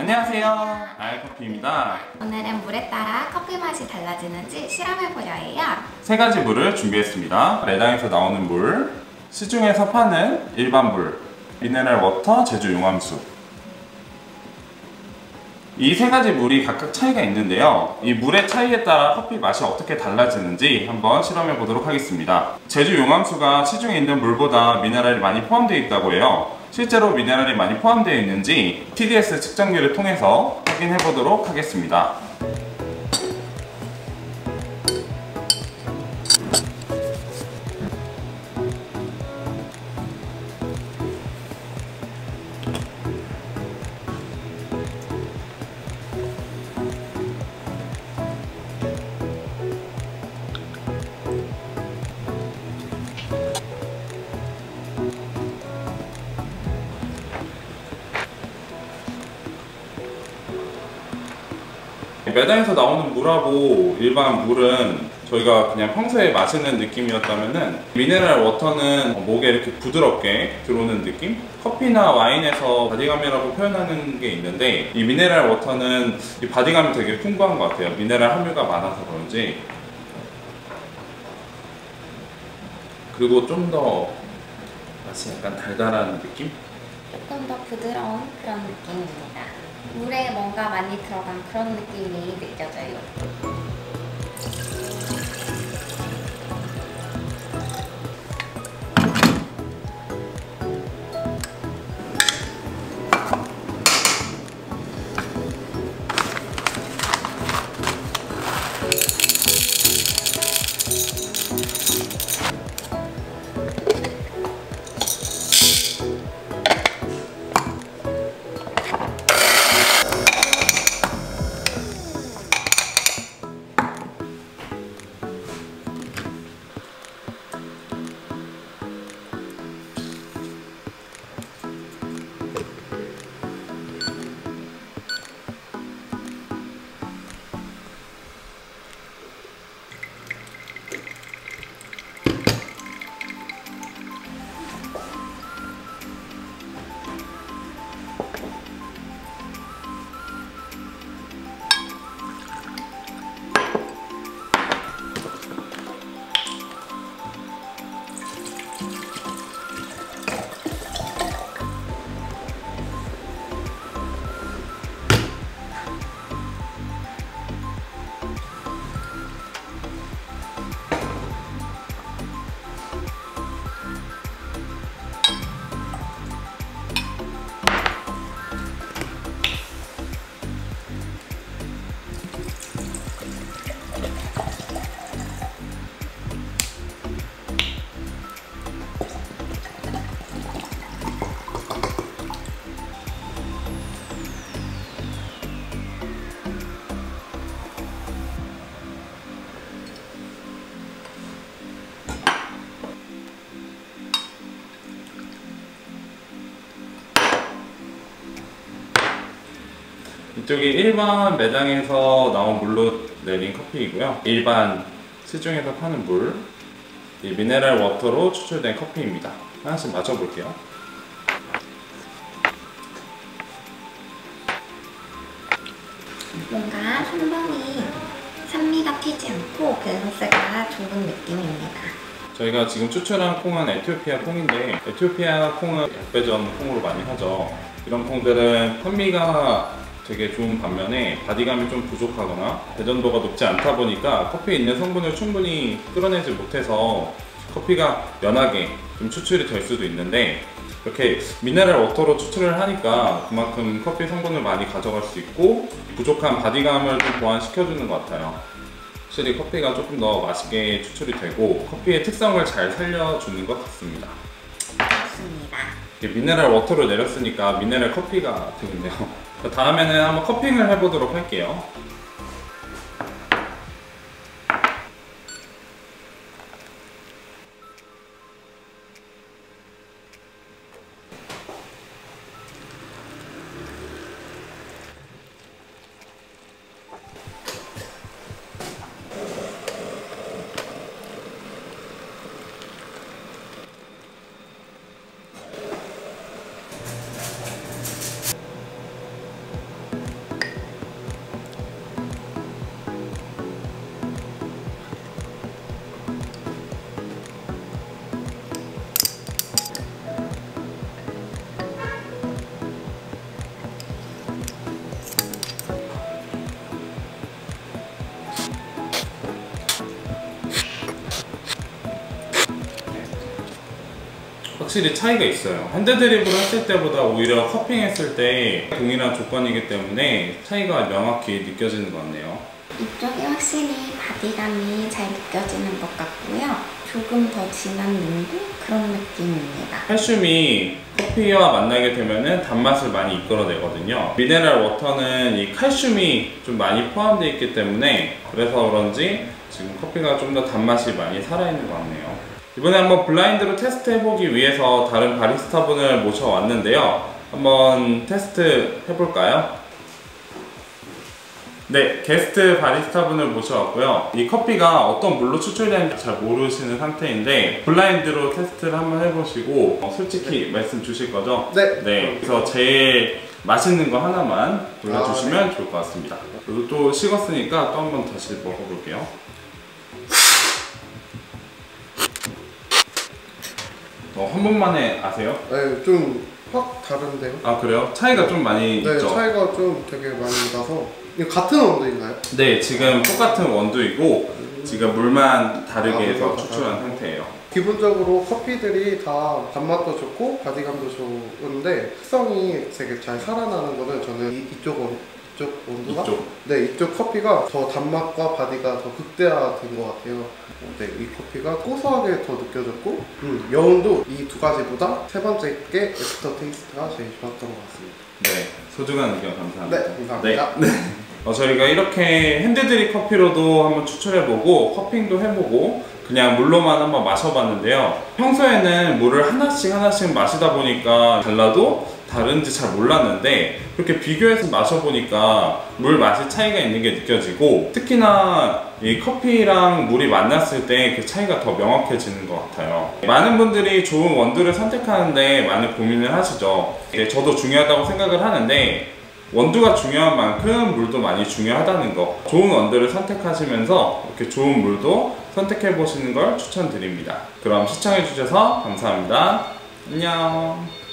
안녕하세요, 아이커피입니다. 오늘은 물에 따라 커피 맛이 달라지는지 실험해보려 해요. 세 가지 물을 준비했습니다. 매장에서 나오는 물, 시중에서 파는 일반 물, 미네랄 워터, 제주 용암수. 이 세 가지 물이 각각 차이가 있는데요. 이 물의 차이에 따라 커피 맛이 어떻게 달라지는지 한번 실험해 보도록 하겠습니다. 제주 용암수가 시중에 있는 물보다 미네랄이 많이 포함되어 있다고 해요. 실제로 미네랄이 많이 포함되어 있는지 TDS 측정기를 통해서 확인해 보도록 하겠습니다. 매장에서 나오는 물하고 일반 물은 저희가 그냥 평소에 마시는 느낌이었다면은 미네랄 워터는 목에 이렇게 부드럽게 들어오는 느낌? 커피나 와인에서 바디감이라고 표현하는 게 있는데 이 미네랄 워터는 이 바디감이 되게 풍부한 것 같아요. 미네랄 함유가 많아서 그런지. 그리고 좀 더 맛이 약간 달달한 느낌? 조금 더 부드러운 그런 느낌입니다. 물에 뭔가 많이 들어간 그런 느낌이 느껴져요. 이쪽이 일반 매장에서 나온 물로 내린 커피이고요. 일반 시중에서 파는 물, 이 미네랄 워터로 추출된 커피입니다. 하나씩 마셔볼게요. 뭔가 한 번이 산미가 튀지 않고 밸런스가 좋은 느낌입니다. 저희가 지금 추출한 콩은 에티오피아 콩인데 에티오피아 콩은 약배전 콩으로 많이 하죠. 이런 콩들은 산미가 되게 좋은 반면에 바디감이 좀 부족하거나 배전도가 높지 않다 보니까 커피에 있는 성분을 충분히 끌어내지 못해서 커피가 연하게 좀 추출이 될 수도 있는데 이렇게 미네랄 워터로 추출을 하니까 그만큼 커피 성분을 많이 가져갈 수 있고 부족한 바디감을 좀 보완시켜주는 것 같아요. 확실히 커피가 조금 더 맛있게 추출이 되고 커피의 특성을 잘 살려주는 것 같습니다. 그렇습니다. 미네랄 워터를 내렸으니까 미네랄 커피가 되겠네요. 다음에는 한번 커핑을 해보도록 할게요. 확실히 차이가 있어요. 핸드드립을 했을 때보다 오히려 커핑했을 때 동일한 조건이기 때문에 차이가 명확히 느껴지는 것 같네요. 이쪽이 확실히 바디감이 잘 느껴지는 것 같고요. 조금 더 진한 농도 그런 느낌입니다. 칼슘이 커피와 만나게 되면은 단맛을 많이 이끌어내거든요. 미네랄 워터는 이 칼슘이 좀 많이 포함되어 있기 때문에 그래서 그런지 지금 커피가 좀 더 단맛이 많이 살아있는 것 같네요. 이번에 한번 블라인드로 테스트 해보기 위해서 다른 바리스타분을 모셔왔는데요. 한번 테스트 해볼까요? 네, 게스트 바리스타분을 모셔왔고요. 이 커피가 어떤 물로 추출되는지 잘 모르시는 상태인데 블라인드로 테스트를 한번 해보시고 솔직히 말씀 주실 거죠? 네. 네, 그래서 제일 맛있는 거 하나만 골라주시면 좋을 것 같습니다. 그리고 또 식었으니까 또 한번 다시 먹어볼게요. 한 번만에 아세요? 네, 좀 확 다른데요? 아 그래요? 차이가 좀 많이 네, 있죠? 차이가 좀 되게 많이 나서. 이거 같은 온도인가요? 네, 지금 똑같은 원두이고 지금 물만 다르게 해서 물만 다 추출한 다르게. 상태예요. 기본적으로 커피들이 다 단맛도 좋고 바디감도 좋은데 특성이 되게 잘 살아나는 거는 저는 이쪽 온도가? 이쪽? 네, 이쪽 커피가 더 단맛과 바디가 더 극대화된 것 같아요. 네, 이 커피가 고소하게 더 느껴졌고 여운도 이 두 가지보다 세 번째 게 애프터 테이스트가 제일 좋았던 것 같습니다. 네, 소중한 의견 감사합니다. 네, 감사합니다. 네. 저희가 이렇게 핸드드립 커피로도 한번 추출해보고 커핑도 해보고 그냥 물로만 한번 마셔봤는데요. 평소에는 물을 하나씩 마시다 보니까 달라도 다른지 잘 몰랐는데 그렇게 비교해서 마셔보니까 물 맛의 차이가 있는 게 느껴지고 특히나 이 커피랑 물이 만났을 때 그 차이가 더 명확해지는 것 같아요. 많은 분들이 좋은 원두를 선택하는데 많은 고민을 하시죠. 저도 중요하다고 생각을 하는데 원두가 중요한 만큼 물도 많이 중요하다는 거, 좋은 원두를 선택하시면서 이렇게 좋은 물도 선택해 보시는 걸 추천드립니다. 그럼 시청해 주셔서 감사합니다. 안녕.